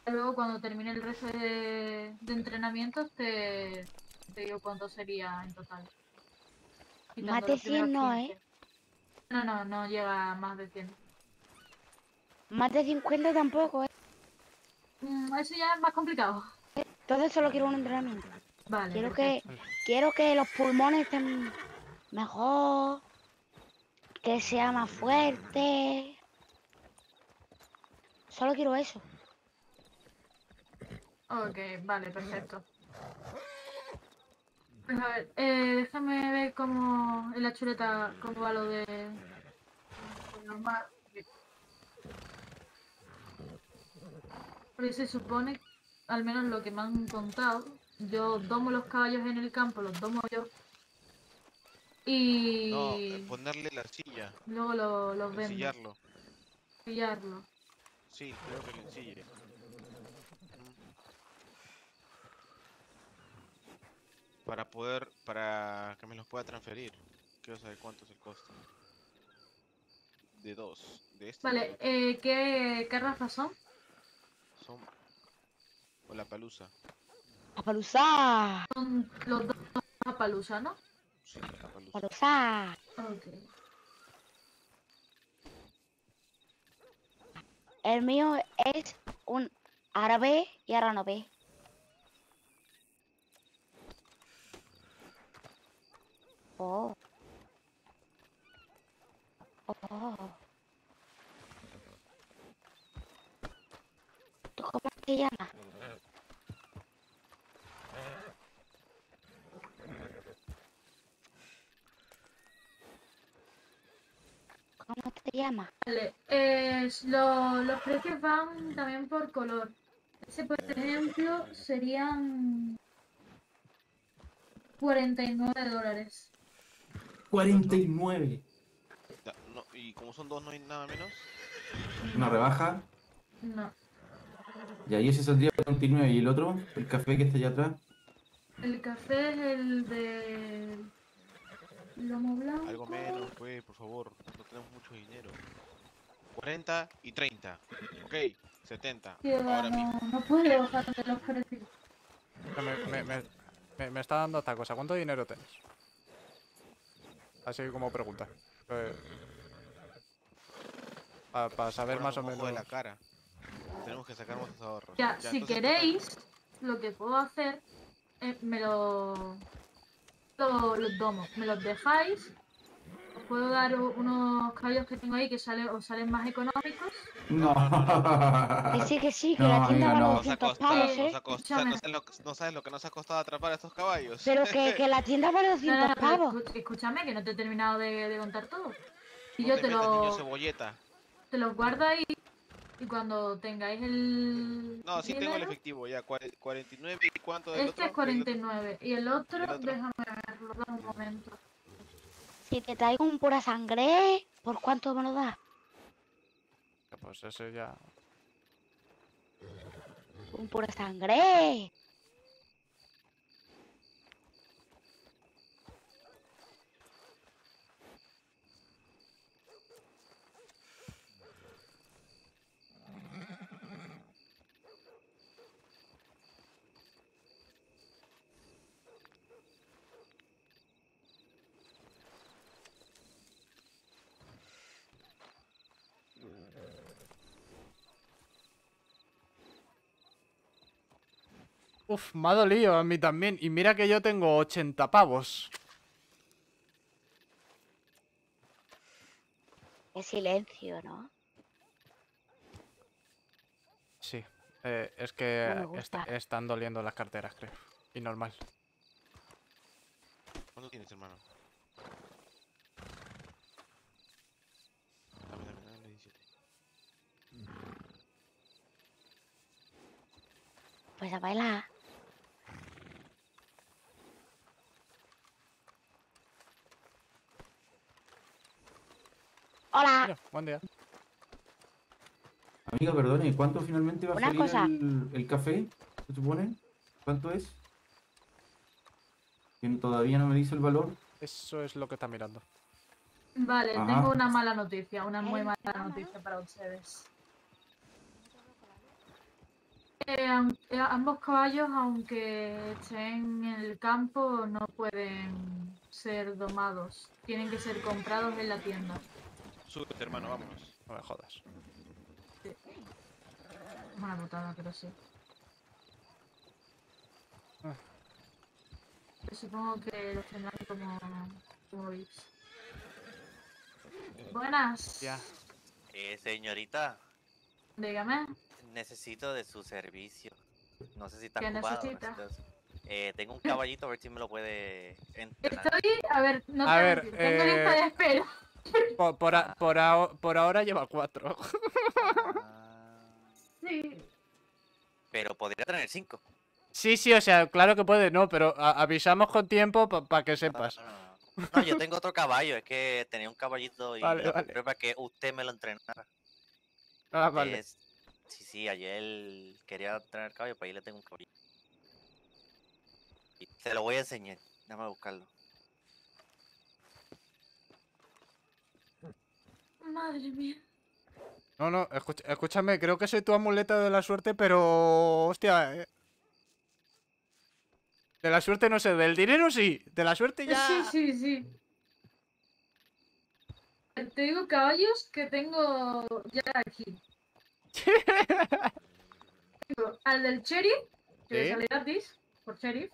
luego cuando termine el resto de entrenamientos te digo cuánto sería en total. Más Quitando de los 100 primeros no, ¿eh? 15. No llega a más de 100. Más de 50 tampoco, ¿eh? Eso ya es más complicado. Entonces solo quiero un entrenamiento. Vale, Quiero que, perfecto. quiero que los pulmones estén mejor, que sea más fuerte. Solo quiero eso. Ok, vale, perfecto. Pues a ver, déjame ver cómo en la chuleta cómo va lo de lo normal. Porque se supone, al menos lo que me han contado, yo domo los caballos en el campo, los domo yo No, y ponerle la silla, luego los vendo, ensillarlo. pillarlo. Sí, creo que lo ensille. Mm. Para que me los pueda transferir. Quiero saber cuánto es el costo. De dos, de este y del Vale, otro. ¿qué razas son? Son o la palusa. ¡Apaluzá! Son los dos palusa, ¿no? Sí, la palusa. ¡Apaluzá! Ok. El mío es un árabe y ahora no ve. Oh, oh. ¿Tú cómo te llamas? ¿Cómo te llamas? Vale, los precios van también por color. Ese, por ejemplo, serían $49. 49. No, y como son dos, no hay nada menos. Una No, rebaja. no. Y ahí ese saldría 49. ¿Y el otro? El café que está allá atrás. El café es el de lomo Algo blanco. menos, pues, por favor. No tenemos mucho dinero. 40 y 30. Ok, 70. Que va, Ahora no, mismo. no puedo bajar de los precios. Me está dando esta cosa. ¿Cuánto dinero tenéis? Así como pregunta. Para Si saber más fuéramos o mojo de menos. la cara. Tenemos que sacar nuestros ahorros. Ya, Ya, si entonces total. queréis, lo que puedo hacer es los domo. Me los dejáis. Os puedo dar unos caballos que tengo ahí que os salen más económicos. No. Que sí, que la No, tienda amiga, vale no. Nos ha 200 pavos, costado, ¿eh? Escúchame. no sabes lo que nos ha costado atrapar a estos caballos. Pero que la tienda vale No, no, 200 no, pero pavos. escúchame, que no te he terminado de contar todo. Y No yo te metas, niño cebolleta. te los guardo ahí y cuando tengáis el No, sí tengo el dinero, efectivo, ya. 49 y cuánto del este es otro, 49 y el y el otro, otro. déjame verlo, dame un momento. Si te traigo un pura sangre, ¿por cuánto me lo das? Pues ese ya. Un pura sangre. Uf, me ha dolido a mí también. Y mira que yo tengo 80 pavos. Es silencio, ¿no? Sí. Es No me que gusta. están doliendo las carteras, creo. Y normal. ¿Cuánto tienes, hermano? Dame 17. Pues a bailar. Hola. Mira, buen día. Amiga, perdone, ¿cuánto finalmente va a Una salir cosa. el café? ¿Se supone? ¿Cuánto es? Que todavía no me dice el valor. Eso es lo que está mirando. Vale, tengo Ajá. una mala noticia, una muy ¿Eh? mala ¿Mamá? noticia para ustedes. Ambos caballos, aunque estén en el campo, no pueden ser domados. Tienen que ser comprados en la tienda. Súbete, hermano, vámonos. No me jodas. Una putada, pero sí. Ah. Yo supongo que los tendrán como VIPs. Buenas. Ya. Señorita, Dígame, necesito de su servicio. No sé si está ¿qué ocupado. necesita? Tengo un caballito, a ver si me lo puede entrenar. Estoy, a ver, no A te ver, voy a decir, tengo lista de espera. Por ahora lleva 4. Ah, Sí. pero podría tener 5. Sí, o sea, claro que puede, no, pero avisamos con tiempo para que sepas. No, yo tengo otro caballo, es que tenía un caballito y Vale, lo vale. compré para que usted me lo entrenara. Ah, vale. Sí, ayer quería entrenar caballo, para ahí le tengo un caballo. Se lo voy a enseñar, déjame buscarlo. Madre mía. No, escúchame, creo que soy tu amuleta de la suerte, pero... Hostia, de la suerte no sé, del dinero sí, de la suerte ya... Sí. Te digo caballos que tengo ya aquí. Tengo al del sheriff, que le ¿Sí? sale gratis, por sheriff.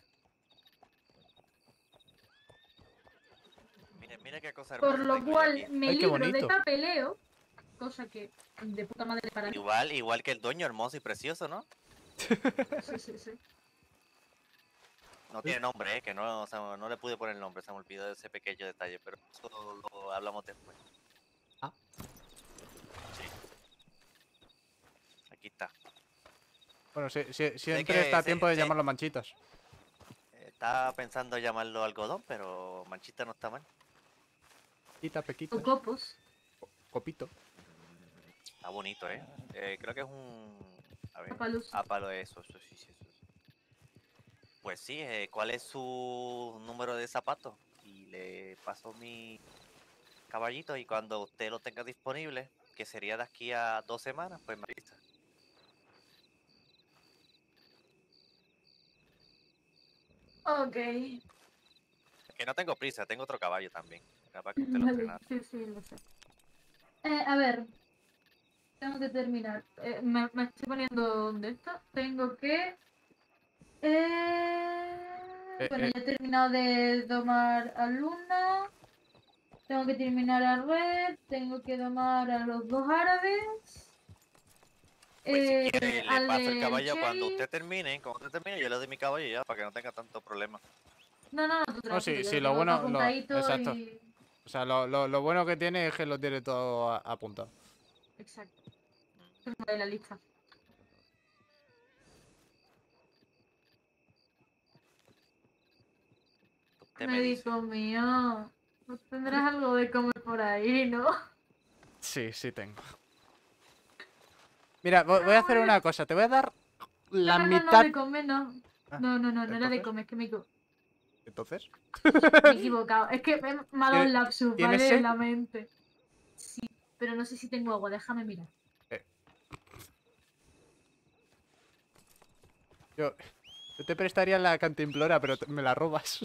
Mira qué cosa hermosa Por lo tengo yo cual aquí. me Ay, qué libro de bonito. papeleo, cosa que de puta madre para mí. Igual que el dueño, hermoso y precioso, ¿no? Sí. No tiene nombre, que no, o sea, no le pude poner nombre, se me olvidó de ese pequeño detalle, pero eso lo hablamos después. Ah. Sí. Aquí está. Bueno, siempre que está a sé- tiempo de sé- llamarlo manchitas. Estaba pensando llamarlo algodón, pero manchita no está mal. Pequitas, O pequitas, copos. copito. Está bonito, ¿eh? Creo que es un... A ver. Apaluz. Palo, eso. Pues sí, ¿cuál es su número de zapatos? Y le paso mi caballito y cuando usted lo tenga disponible, que sería de aquí a 2 semanas, pues me avisa. Ok. Que no tengo prisa, tengo otro caballo también. Capaz que usted lo Vale, entrenara. sí, lo sé. A ver, tengo que terminar. Me estoy poniendo donde está. Tengo que... bueno, ya he terminado de domar a Luna. Tengo que terminar a Red. Tengo que domar a los 2 árabes. Pues si quiere, le Al paso el del caballo cuando sheriff. usted termine. Cuando usted termine, yo le doy mi caballo ya, para que no tenga tanto problema. No, tú No, tranquilo, yo sí, lo lo tengo bueno... todo apuntadito exacto. y... O sea, lo bueno que tiene es que lo tiene todo apuntado. Exacto. Tengo ahí la lista. Usted me dice. Médico mío, no tendrás algo de comer por ahí, ¿no? Sí, tengo. Mira, voy a hacer una cosa. Te voy a dar la No, mitad... de comer no. Ah, No era de ¿entonces? comer, es que ¿Entonces? me he equivocado. Es que me ha dado un lapsus, ¿Tienes ¿vale? sed? En la mente. Sí, pero no sé si tengo agua, déjame mirar. Yo te prestaría la cantimplora, pero me la robas.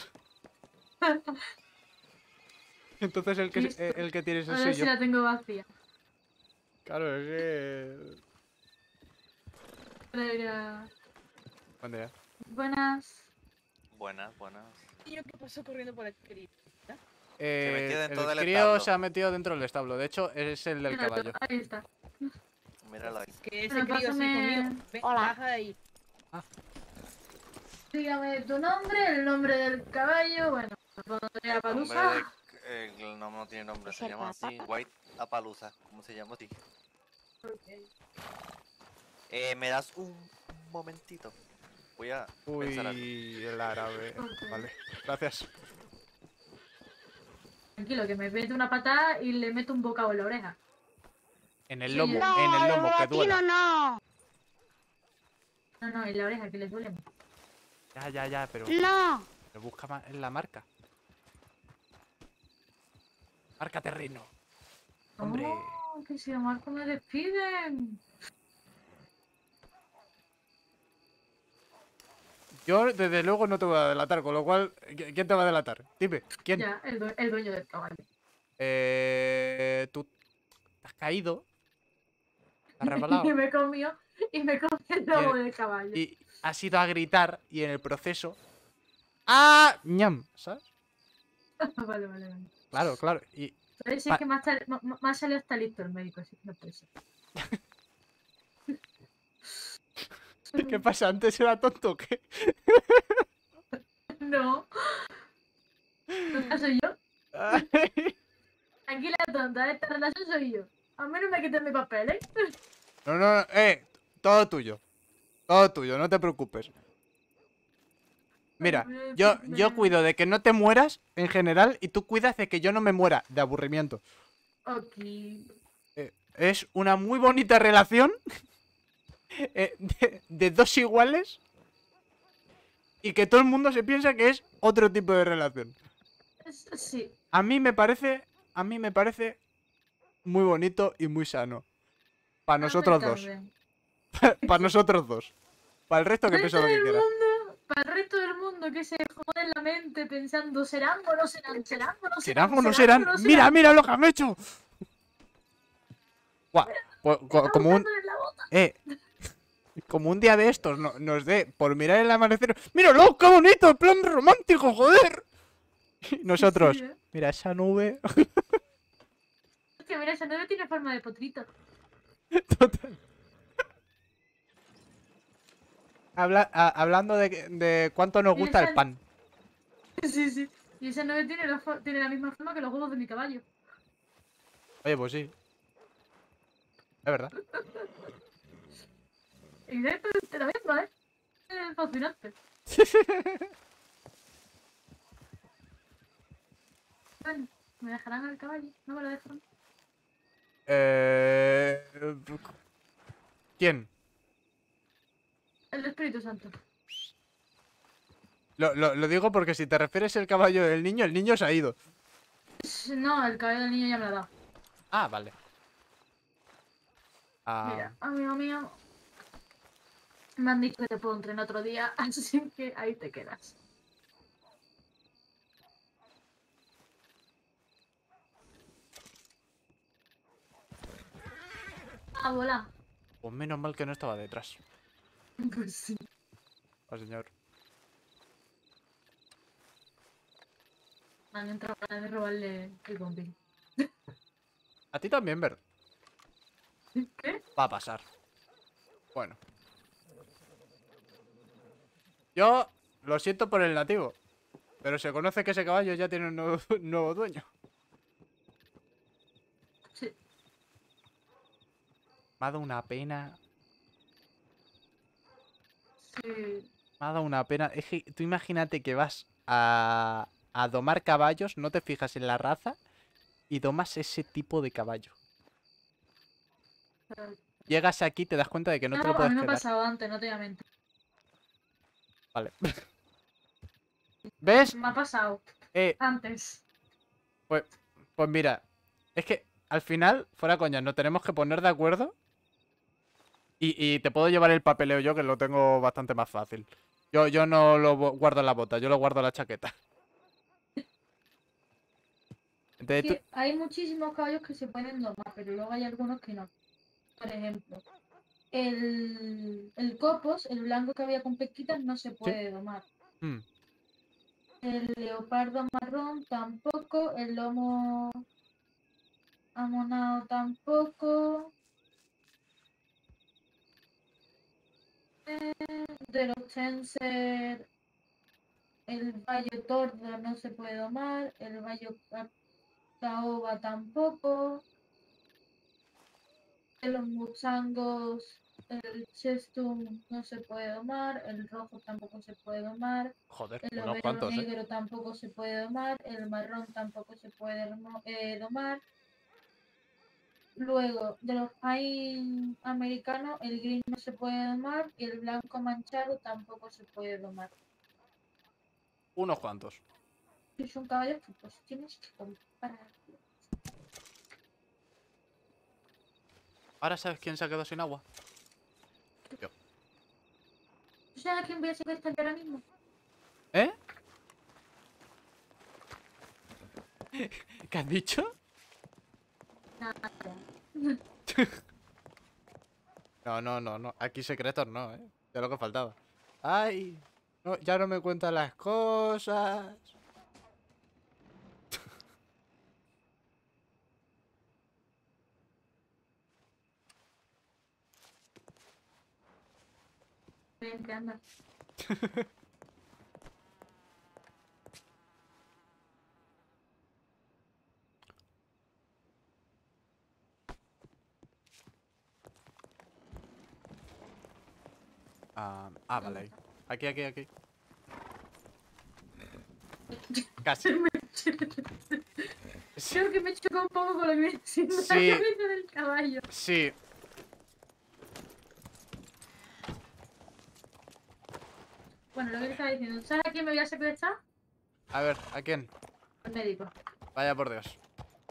Entonces Listo. el que tienes es Ahora sí suyo. la tengo vacía. Claro, es que... Ahora irá- Buen día. Buenas. Buenas. ¿Y yo qué pasó corriendo por aquí, querido? metió dentro El del crío establo. se ha metido dentro del establo. De hecho, es el del Míralo, caballo. ahí está. Míralo ahí. Es que ese Bueno, crío así pásame- conmigo. Ven, Hola. baja de ahí. Dígame tu nombre, el nombre del caballo, bueno, pondré a El nombre Palusa. el nombre no tiene nombre, Es se el llama papá. así, White Appaloosa, ¿cómo se llama así? Ok. ¿Me das un momentito? Voy a pensar algo. Uy, el árabe. Ok. Vale, gracias. Tranquilo, que me mete una patada y le meto un bocado en la oreja. En el Sí, lomo, ya. en el No, lomo, que latino duela. no. No, en la oreja, que le duele mucho. Ya, pero No. busca en la marca. Marca terreno. Hombre. Oh, que si a Marco me despiden. Yo, desde luego, no te voy a delatar, con lo cual, ¿quién te va a delatar? Dime, ¿quién? Ya, el dueño del caballo. Tú te has caído, te has resbalado Y me comió el y, lomo del caballo. y has ido a gritar y en el proceso... ¡Ah! ¡Ñam! ¿Sabes? Vale, vale, vale. Claro, claro. Y ¿Sabes? Si Pa- es que más salió hasta listo el médico, así que no puede ser. ¿qué pasa? ¿Antes era tonto o qué? No, tonta soy yo. Ay. Aquí la tonta, esta relación soy yo. A mí no me quiten mi papel, ¿eh? No, no, no, todo tuyo. Todo tuyo, no te preocupes. Mira, yo cuido de que no te mueras en general y tú cuidas de que yo no me muera de aburrimiento. Ok. Es una muy bonita relación de dos iguales y que todo el mundo se piensa que es otro tipo de relación. Sí. A mí me parece muy bonito y muy sano. Para nosotros dos. Para nosotros dos. Para el resto que piense lo que quiera. Para el resto del mundo que se jode en la mente pensando, ¿serán o no serán? ¿Serán o no serán? ¿Serán o no serán? ¡Mira, mira lo que han hecho! Guau, como un... Como un día de estos nos dé por mirar el amanecer. ¡Míralo! ¡Qué bonito! ¡En plan romántico, joder! Y nosotros, Sí, ¿eh? mira esa nube. Es que mira, esa nube tiene forma de potrito. Total. Hablando de cuánto nos gusta el pan. Sí, sí. Y esa nube tiene la misma forma que los huevos de mi caballo. Oye, pues sí. Es verdad. Exactamente la misma, ¿eh? Es fascinante. Bueno, ¿me dejarán al caballo? ¿No me lo dejarán? ¿Quién? El Espíritu Santo. Lo digo porque si te refieres al caballo del niño, el niño se ha ido. No, el caballo del niño ya me lo ha dado. Ah, vale. Mira, amigo mío. Me han dicho que te puedo entrenar otro día, así que ahí te quedas. Ah, bola. Pues menos mal que no estaba detrás. Pues sí. Oh, señor. Me han entrado ganas de robarle el compi. A ti también, ¿verdad? ¿Qué? Va a pasar. Bueno. Yo lo siento por el nativo. Pero se conoce que ese caballo ya tiene un nuevo dueño. Sí. Me ha dado una pena. Sí. Me ha dado una pena. Es que tú imagínate que vas a domar caballos, no te fijas en la raza y domas ese tipo de caballo. Llegas aquí y te das cuenta de que no te lo A puedes mí me ha quedar. pasado antes, no te voy a mentir. Vale. ¿Ves? Me ha pasado antes. Pues mira, es que al final, fuera coña, nos tenemos que poner de acuerdo. Y te puedo llevar el papeleo yo, que lo tengo bastante más fácil. Yo no lo guardo en la bota, yo lo guardo en la chaqueta. Entonces, Sí, hay muchísimos caballos que se pueden domar, pero luego hay algunos que no. Por ejemplo, el copos, el blanco que había con pesquitas, no se puede domar. Mm. El leopardo marrón tampoco, el lomo amonado tampoco. De los Tenser, el bayo tordo no se puede domar, el bayo caoba tampoco. De los muchangos, el chestum no se puede domar, el rojo tampoco se puede domar. Joder, El unos overo cuantos, negro tampoco se puede domar, el marrón tampoco se puede domar. Luego, de los países americanos, el gris no se puede domar y el blanco manchado tampoco se puede domar. Unos cuantos. Si son caballos que pues tienes que comprar. ¿Ahora sabes quién se ha quedado sin agua? Yo. ¿Tú sabes a quién voy a secuestrar yo ahora mismo? ¿Eh? ¿Qué has dicho? Nada. No. Aquí secretos no, ¿eh? Ya lo que faltaba. ¡Ay! No, ya no me cuentan las cosas. Vente, anda. Vale. Ahí. Aquí. Casi. Creo que me chocó un poco con lo que me diciendo la Sí. cabeza del caballo. Sí. Bueno, lo que te estaba diciendo. ¿Sabes a quién me voy a secuestrar? A ver, ¿a quién? Al médico. Vaya por Dios.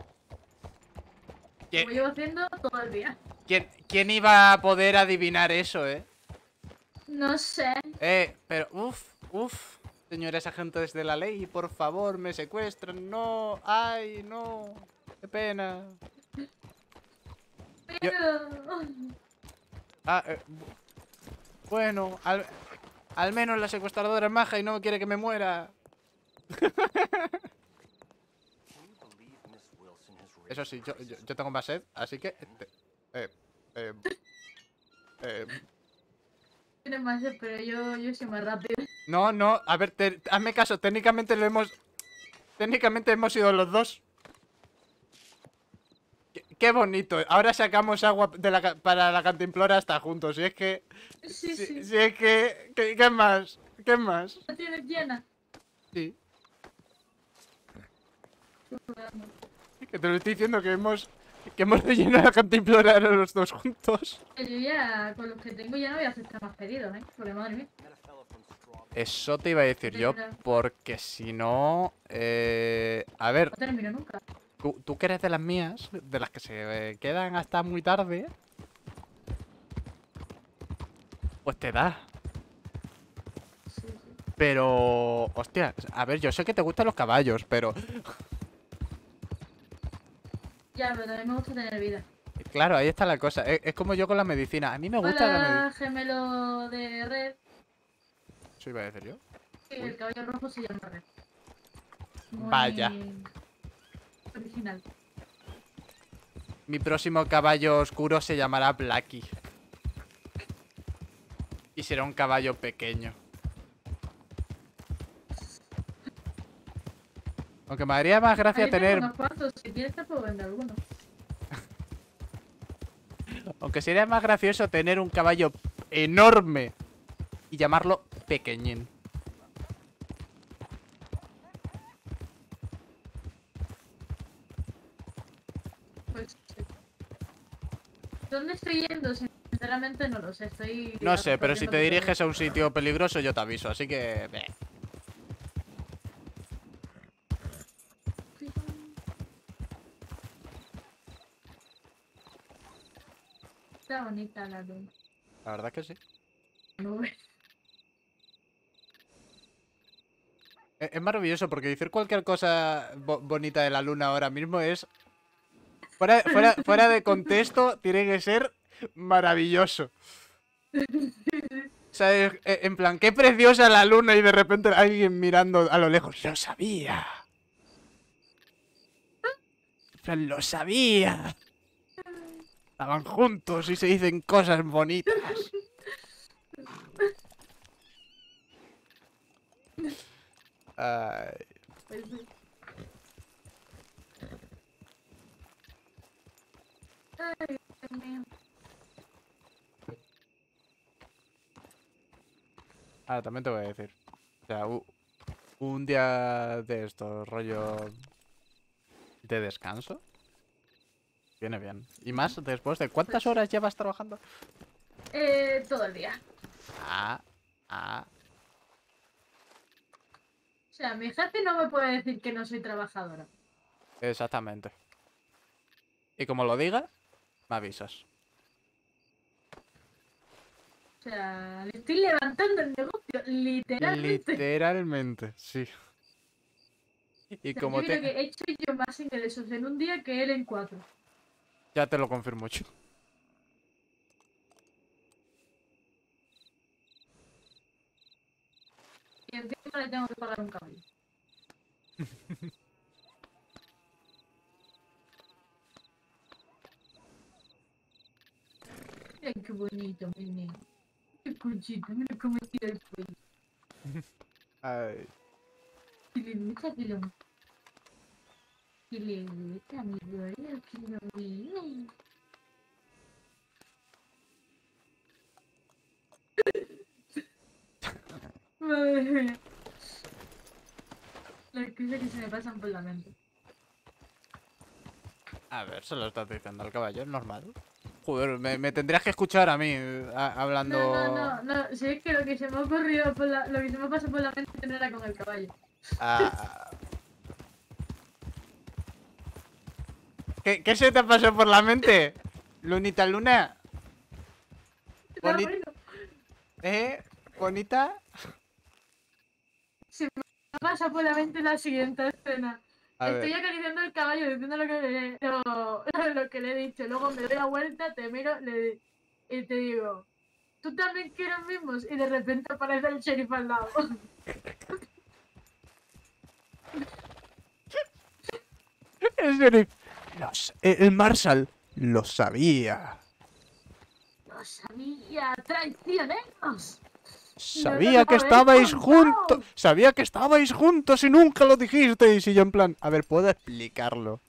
Como llevo haciendo todo el día. ¿Quién iba a poder adivinar eso, eh? No sé. Pero, uf. Señores agentes de la ley, por favor, me secuestran. No, ay, no. Qué pena. Pero... Bueno, al menos la secuestradora es maja y no quiere que me muera. Eso sí, yo tengo más sed, así que... Tienes más sed, pero yo soy más rápido. No, a ver, hazme caso, técnicamente hemos ido los dos. Qué bonito, ahora sacamos agua para la cantimplora hasta juntos, y es que... Sí. Si es que... ¿Qué más? ¿Qué más? ¿La tienes llena? Sí. Que te lo estoy diciendo que hemos rellenado la cantimplora los dos juntos. Yo ya, con los que tengo ya no voy a aceptar más pedidos, ¿eh? Porque madre mía. Eso te iba a decir yo, porque si no... a ver, No termino nunca. tú que eres de las mías, de las que se quedan hasta muy tarde, pues te da. Sí. Pero... Hostia, a ver, yo sé que te gustan los caballos, pero... Ya, pero también me gusta tener vida. Claro, ahí está la cosa. Es como yo con la medicina. A mí me gusta la medicina. Hola, gemelo de red. Eso iba a decir yo. Sí, el caballo rojo se llama red. Muy Vaya. original. Mi próximo caballo oscuro se llamará Blacky. Y será un caballo pequeño. Aunque me haría más gracia Ahí tengo tener... unos cuantos, si quieres te puedo vender algunos. Aunque sería más gracioso tener un caballo enorme y llamarlo Pequeñín. Pues sí. ¿Dónde estoy yendo? Sinceramente no lo sé, estoy... No sé, pero si te recorriendo diriges a un sitio peligroso yo te aviso, así que... Está bonita la luna. La verdad que sí. Nube. Es maravilloso porque decir cualquier cosa bonita de la luna ahora mismo es... Fuera de contexto, tiene que ser maravilloso. O sea, en plan, qué preciosa la luna y de repente alguien mirando a lo lejos. ¡Lo sabía! En plan, ¡lo sabía! Estaban juntos y se dicen cosas bonitas. Ay... Pues sí. Ay, Dios mío. Ah, también te voy a decir. O sea, un día de estos, rollo de descanso, viene bien. Y más después de ¿cuántas horas llevas trabajando? Todo el día. O sea, mi jefe no me puede decir que no soy trabajadora. Exactamente. Y como lo diga, me avisas. O sea, le estoy levantando el negocio, literalmente. Literalmente, sí. Y O sea, como yo creo te... que he hecho yo más ingresos en un día que él en 4. Ya te lo confirmo, chico. Y encima le tengo que pagar un caballo. Mira qué bonito, nene. Qué cuchito, mira cómo tira el cuello. Ay. Que le gusta, que lo... Que le gusta, mi gordo, que lo mime. Madre mía. Las cosas que se me pasan por la mente. A ver, se lo estás diciendo al caballo, es normal. Joder, me tendrías que escuchar a mí hablando... No, si es que lo que se me ha ocurrido por la... Lo que se me pasa por la mente no era con el caballo. Ah, ¿Qué se te pasó por la mente? Lunita Luna. No, Boni- bueno, ¿Bonita? se me pasa por la mente la siguiente escena. A Estoy ver. acariciando al caballo diciendo lo que le he dicho. Luego me doy la vuelta, te miro y te digo, ¿tú también quieres mismos? Y de repente aparece el sheriff al lado. El sheriff. El Marshall lo sabía. ¡Lo sabía! ¡Traicioneros! Sabía Nos que lo habéis estabais contado. juntos. Sabía que estabais juntos y nunca lo dijisteis. Y yo en plan, a ver, ¿puedo explicarlo?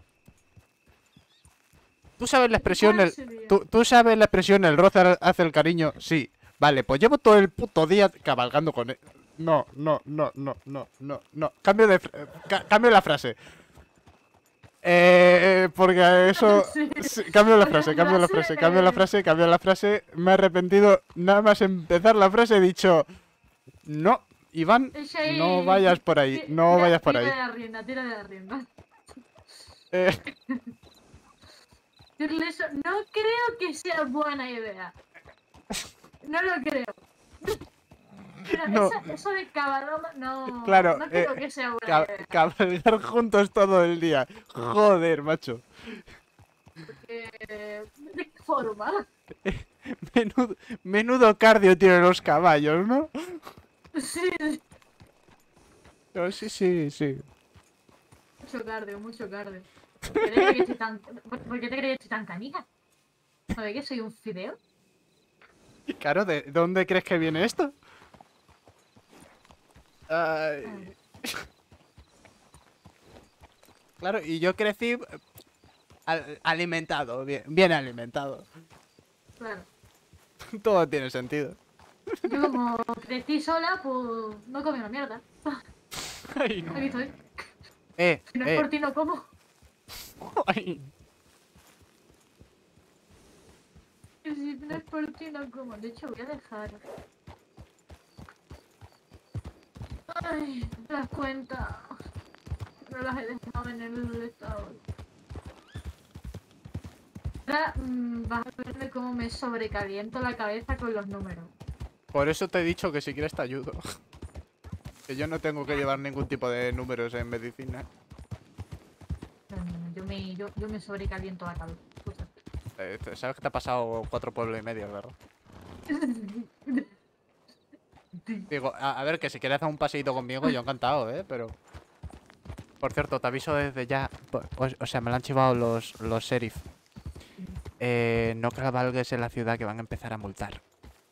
¿Tú sabes la expresión, ¿Cuál sería? tú sabes la expresión, el roce hace el cariño? Sí. Vale, pues llevo todo el puto día cabalgando con él. No. Cambio la frase. Porque eso... Sí. sí, cambio la Porque frase, la cambio la frase. Me he arrepentido. Nada más empezar la frase he dicho... No, Iván, Ese ahí- no vayas por ahí, no Tira- vayas por tira ahí. de la rienda, tira de la rienda. Eh, Decirle eso, no creo que sea buena idea. No lo creo. Pero No. eso de cabalgar, no, Claro, no creo que sea buena idea. cabalgar juntos todo el día. Joder, macho. ¿De qué forma? Menudo cardio tienen los caballos, ¿no? Sí, No, sí. mucho cardio, mucho cardio. ¿Por qué te crees que estoy ¿por qué te crees que estoy tan canija? ¿Sabes que soy un fideo? Claro, ¿de dónde crees que viene esto? Ay. Claro, y yo crecí alimentado, bien alimentado. Claro. Todo tiene sentido. Yo como crecí sola, pues no comí una mierda. Ay, no. Aquí estoy. Si no es por ti, no como. Ay. Si no es por ti, no como. De hecho, voy a dejar. Ay, ¿te das cuenta? No las he dejado en el estado. Ahora vas a verme cómo me sobrecaliento la cabeza con los números. Por eso te he dicho que si quieres te ayudo. Que yo no tengo que llevar ningún tipo de números en medicina. No, yo me sobrecaliento la cabeza. Sabes que te ha pasado 4 pueblos y medio, ¿verdad? Digo, a ver, que si quieres hacer un paseíto conmigo, yo encantado, Pero... Por cierto, te aviso desde ya. O sea, me lo han chivado los sheriff. No cabalgues en la ciudad que van a empezar a multar.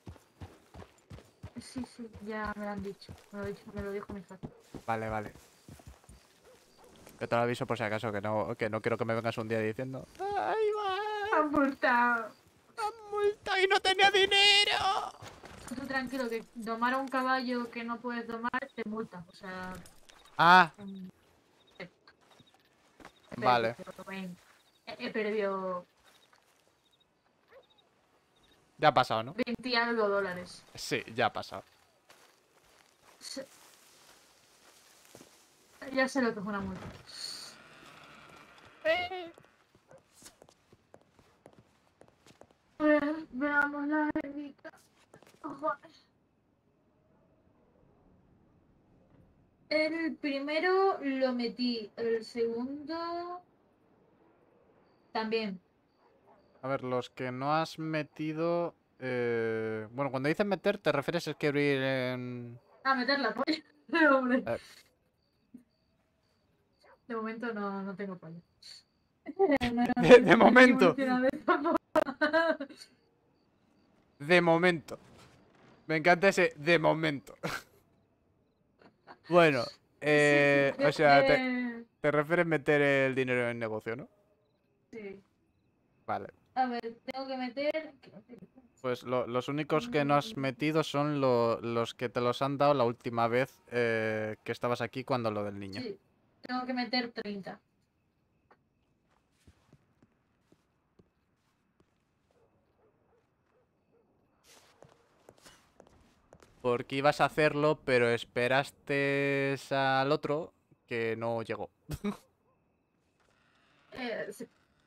Sí, ya me lo han dicho. Me lo dijo mi jefe. Vale. Yo te lo aviso por si acaso, que no quiero que me vengas un día diciendo... ¡Ay, va! Han multado. ¡Han multado y no tenía dinero! Tú tranquilo, que domar a un caballo que no puedes domar te multa. O sea... Ah, he vale. perdido, he perdido Ya ha pasado, ¿no? 20 y algo dólares. Sí, ya ha pasado. Ya sé lo que es una multa. A ver, veamos la arenita. Joder. El primero lo metí, el segundo también. A ver, los que no has metido... Bueno, cuando dices meter, ¿te refieres a escribir en...? A meter la polla. No, hombre. Eh. De momento no tengo polla. De momento. De momento. Me encanta ese de momento. Bueno, o sea, te refieres meter el dinero en el negocio, ¿no? Sí. Vale. A ver, tengo que meter... Pues los únicos que no has metido son los que te los han dado la última vez que estabas aquí cuando lo del niño. Sí, tengo que meter 30. Porque ibas a hacerlo, pero esperaste al otro que no llegó. Sí.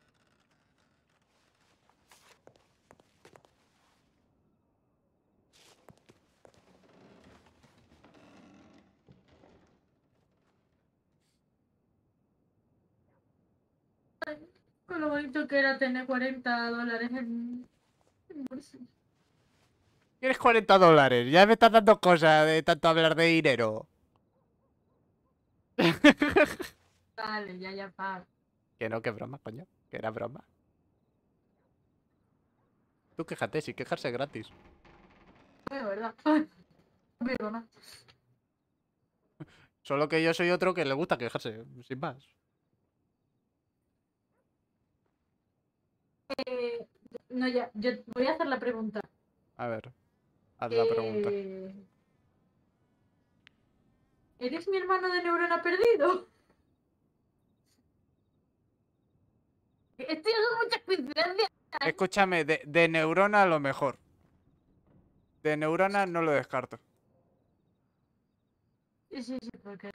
Con lo bonito que era tener $40 en bolsillo. ¿Quieres $40? Ya me estás dando cosas de tanto hablar de dinero. Vale, ya, pago. Que no, que broma, coño. Que era broma. Tú quéjate, si quejarse es gratis. De verdad. Perdona. Solo que yo soy otro que le gusta quejarse, sin más. No, ya, yo voy a hacer la pregunta. A ver, haz la pregunta. ¿Eres mi hermano de neurona perdido? Estoy haciendo muchas coincidencias. Escúchame, de neurona a lo mejor. De neurona no lo descarto. Sí, porque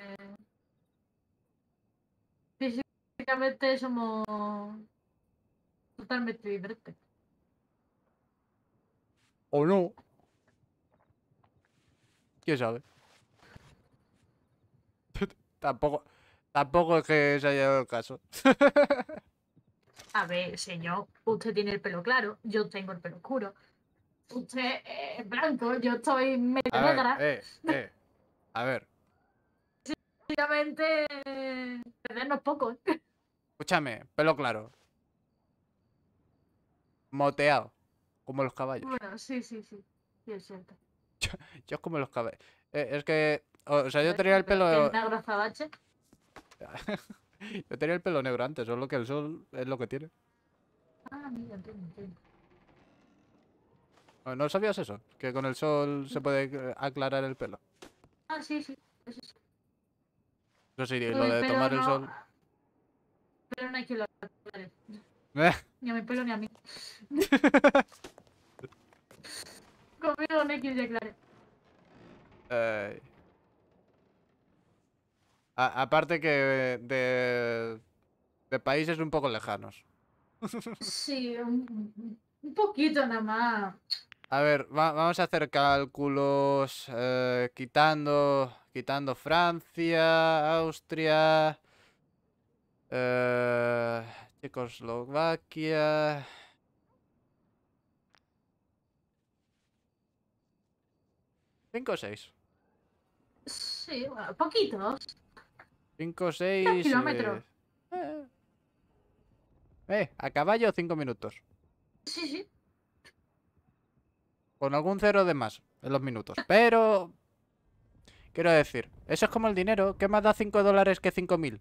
físicamente somos totalmente diferentes. ¿O no? ¿Quién sabe? Tampoco es que se haya dado el caso. A ver, señor, usted tiene el pelo claro, yo tengo el pelo oscuro. Usted es blanco, yo estoy medio A negra. ver, A ver, Básicamente, perdernos poco. escúchame, pelo claro. Moteado. Como los caballos. Bueno, sí, sí es cierto. Yo como los caballos. Es que, o sea, yo tenía el El pelo... negro azabache. Yo tenía el pelo negro antes, solo que el sol es lo que tiene. Ah, mira, entiendo. ¿No sabías eso? Que con el sol se puede aclarar el pelo. Ah, sí. Eso sí. Eso sí, Lo lo del de pelo tomar el no- sol... Pero no hay que lo aclare. Eh, Ni a mi pelo ni a mí. Conmigo no hay que se aclare. eh, aparte que de países un poco lejanos. Sí, un poquito nada más. A ver, vamos a hacer cálculos quitando Francia, Austria, Checoslovaquia. ¿5 o 6? Sí, bueno, poquitos. 5 o 3 6. kilómetros. A caballo 5 minutos. Sí. Con algún cero de más en los minutos. Pero... Quiero decir, eso es como el dinero. ¿Qué más da $5 que 5.000?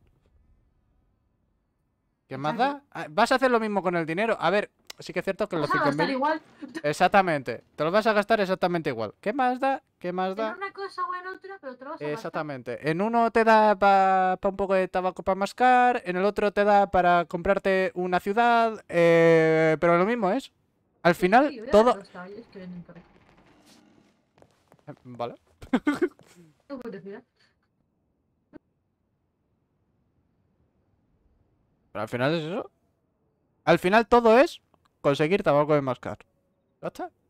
¿Qué más da? Vas a hacer lo mismo con el dinero. A ver, sí que es cierto que los Vas a gastar 5.000... igual. Exactamente. Te los vas a gastar exactamente igual. ¿Qué más da? ¿Qué más En da? una cosa o en otra, pero te lo vas a gastar. Exactamente. En uno te da para un poco de tabaco para mascar. En el otro te da para comprarte una ciudad. Pero lo mismo es. Al final, Sí, voy a todo... ver los caballos que venden por aquí. Vale. Tengo curiosidad. Pero al final es eso. Al final todo es conseguir tabaco de mascar. ¿Ya está?